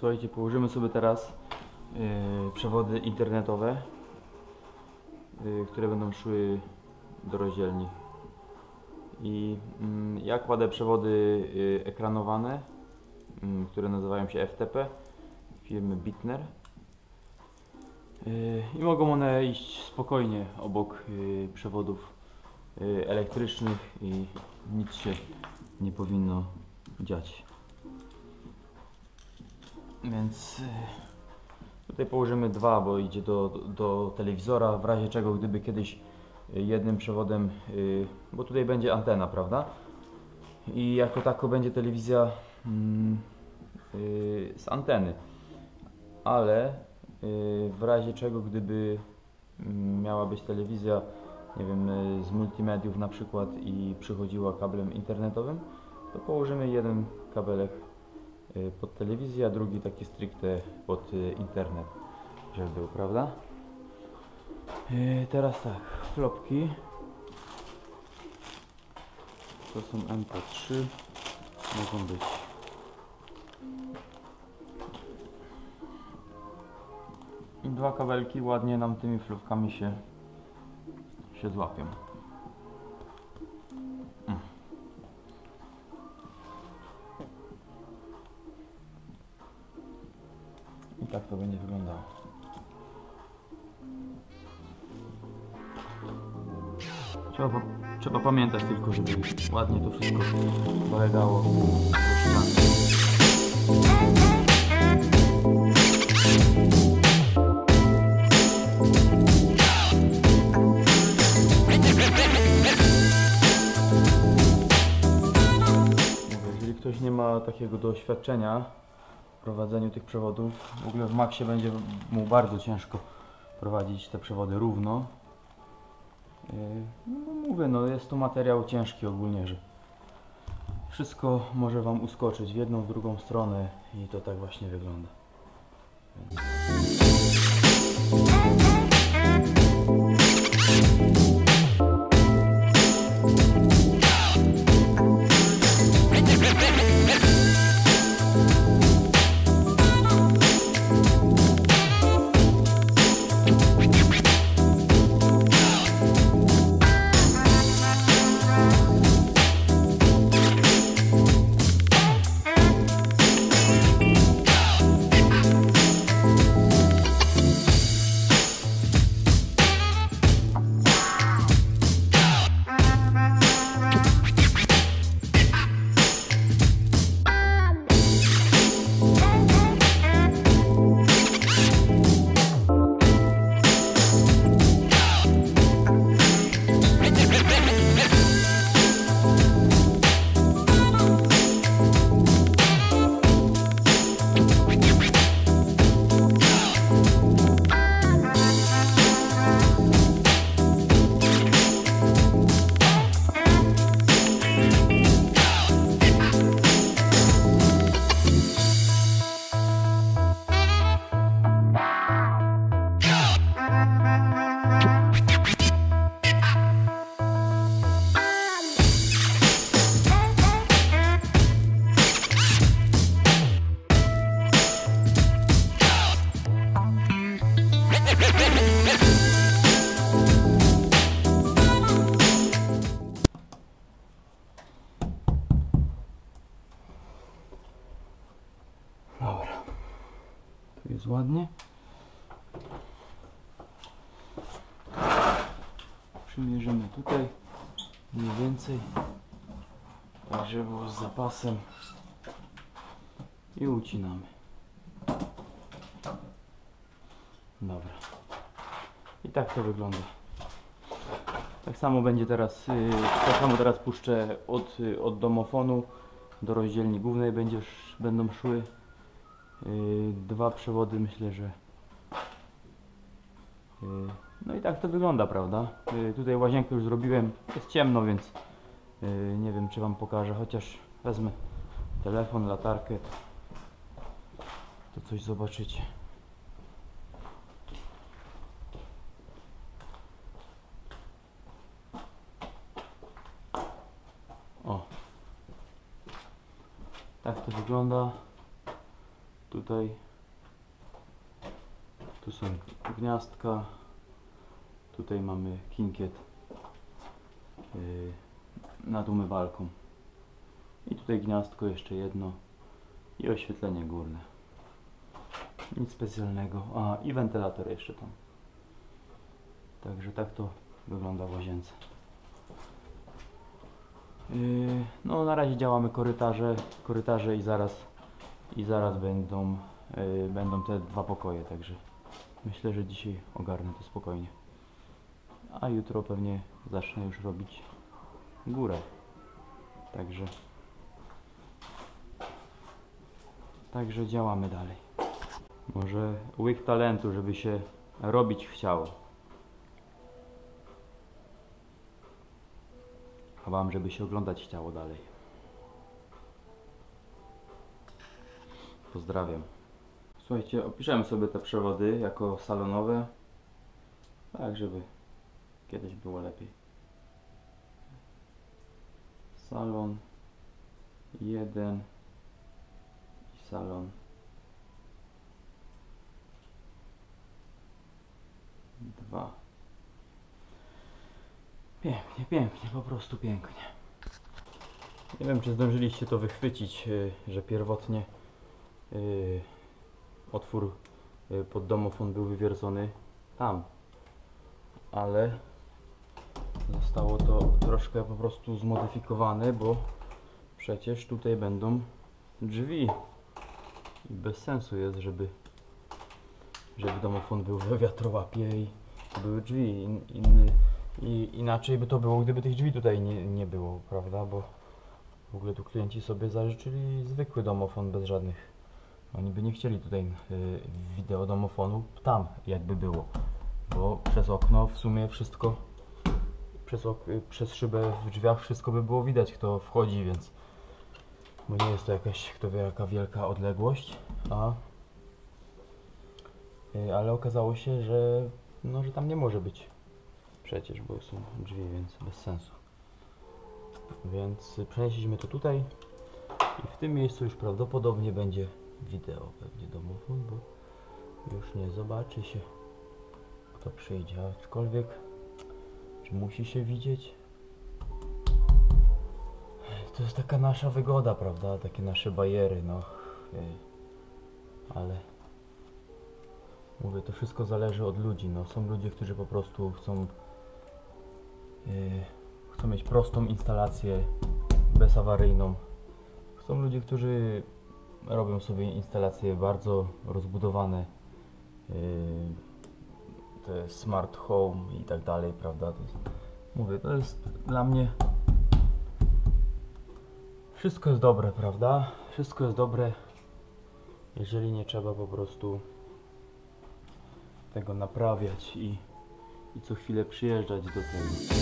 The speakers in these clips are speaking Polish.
Słuchajcie, położymy sobie teraz przewody internetowe, które będą szły do rozdzielni. I ja kładę przewody ekranowane, które nazywają się FTP firmy Bitner. I mogą one iść spokojnie obok przewodów elektrycznych i nic się nie powinno dziać. Więc tutaj położymy dwa, bo idzie do telewizora, w razie czego gdyby kiedyś jednym przewodem, bo tutaj będzie antena, prawda? I jako tako będzie telewizja z anteny, ale w razie czego gdyby miała być telewizja, nie wiem, z multimediów na przykład i przychodziła kablem internetowym, to położymy jeden kabelek pod telewizję, a drugi taki stricte pod internet, żeby był, prawda? Teraz tak, flopki to są MP3, mogą być i dwa kabelki ładnie nam tymi flopkami się złapią. I tak to będzie wyglądało. Trzeba pamiętać tylko, żeby ładnie to wszystko polegało. Jeżeli ktoś nie ma takiego doświadczenia w prowadzeniu tych przewodów, w ogóle w Maxie będzie mu bardzo ciężko prowadzić te przewody równo. No mówię, no jest to materiał ciężki ogólnie, że wszystko może Wam uskoczyć w jedną, w drugą stronę i to tak właśnie wygląda. Dobra, tu jest ładnie. Przymierzymy tutaj mniej więcej, tak żeby było z zapasem i ucinamy. Dobra. I tak to wygląda. Tak samo będzie teraz, puszczę od domofonu do rozdzielni głównej będą szły dwa przewody, myślę, że no i tak to wygląda, prawda? Tutaj łazienkę już zrobiłem, jest ciemno, więc nie wiem, czy Wam pokażę, chociaż wezmę telefon, latarkę, to coś zobaczycie. O, tak to wygląda. Tu tutaj. Tu są gniazdka. Tutaj mamy kinkiet nad umywalką. I tutaj gniazdko jeszcze jedno. I oświetlenie górne. Nic specjalnego. A, i wentylator jeszcze tam. Także tak to wygląda w łazience. No na razie działamy korytarze i zaraz będą te dwa pokoje, także myślę, że dzisiaj ogarnę to spokojnie. A jutro pewnie zacznę już robić górę. Także działamy dalej. Może łyk talentu, żeby się robić chciało. A wam, żeby się oglądać chciało dalej. Pozdrawiam. Słuchajcie, opiszemy sobie te przewody jako salonowe. Tak, żeby kiedyś było lepiej. Salon 1 i salon 2. Pięknie, pięknie, po prostu pięknie. Nie wiem, czy zdążyliście to wychwycić, że pierwotnie otwór pod domofon był wywiercony tam, ale zostało to troszkę po prostu zmodyfikowane, bo przecież tutaj będą drzwi i bez sensu jest, żeby domofon był we wiatrołapie i były drzwi. Inaczej by to było, gdyby tych drzwi tutaj nie było, prawda? Bo w ogóle tu klienci sobie zażyczyli zwykły domofon bez żadnych. Oni by nie chcieli tutaj wideo domofonu tam jakby było, bo przez okno w sumie wszystko, przez szybę w drzwiach wszystko by było widać, kto wchodzi, więc bo nie jest to jakaś kto wie jaka wielka odległość, ale okazało się, że tam nie może być przecież, bo są drzwi, więc bez sensu. Więc przenieśliśmy to tutaj i w tym miejscu już prawdopodobnie będzie wideo, pewnie domofon, bo już nie zobaczy się, kto przyjdzie, aczkolwiek czy musi się widzieć? To jest taka nasza wygoda, prawda? Takie nasze bajery, no. Ale mówię, to wszystko zależy od ludzi, no. Są ludzie, którzy po prostu chcą mieć prostą instalację, bezawaryjną. Są ludzie, którzy robią sobie instalacje bardzo rozbudowane, te smart home i tak dalej, prawda? Mówię, to jest dla mnie wszystko jest dobre, prawda? Wszystko jest dobre, jeżeli nie trzeba po prostu tego naprawiać i co chwilę przyjeżdżać do tego.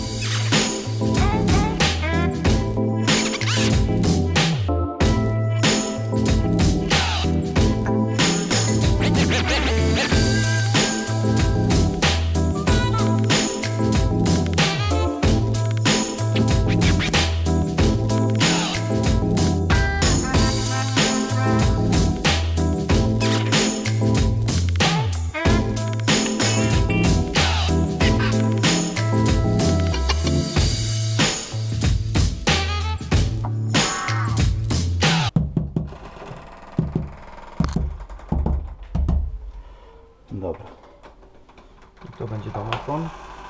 Dobra. I to będzie domofon.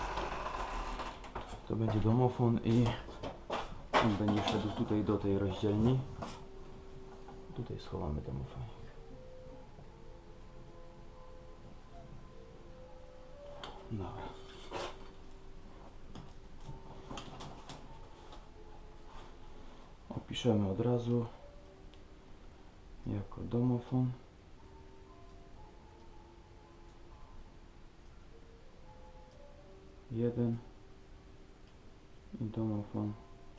To będzie domofon i on będzie szedł tutaj do tej rozdzielni. Tutaj schowamy domofon. Dobra. Opiszemy od razu jako domofon. Jeden i domofon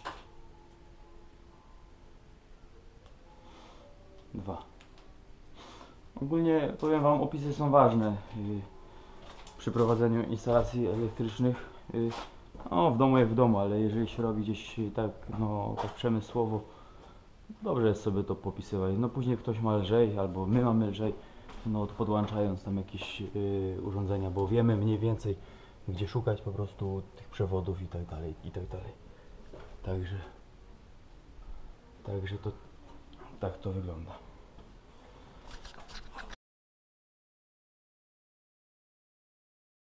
2. Ogólnie powiem wam, opisy są ważne przy prowadzeniu instalacji elektrycznych. No, w domu jak w domu, ale jeżeli się robi gdzieś tak, no, tak przemysłowo, dobrze jest sobie to popisywać. No później ktoś ma lżej, albo my mamy lżej, no podłączając tam jakieś urządzenia, bo wiemy mniej więcej, gdzie szukać po prostu tych przewodów i tak dalej, i tak dalej. Także to tak to wygląda.